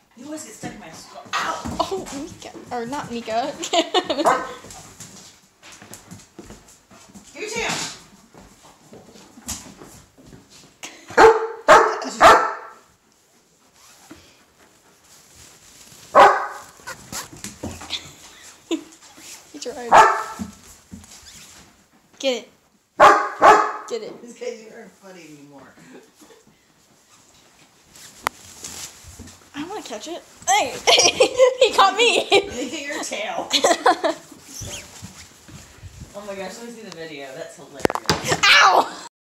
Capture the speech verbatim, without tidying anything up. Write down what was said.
You always get stuck in my skull. Ow! Oh, Mika. Or not Mika. Give it to him! He tried. Get it. Get it. These guys aren't funny anymore. I want to catch it. Hey! He caught me! Your tail. Oh my gosh, let me see the video. That's hilarious. Ow!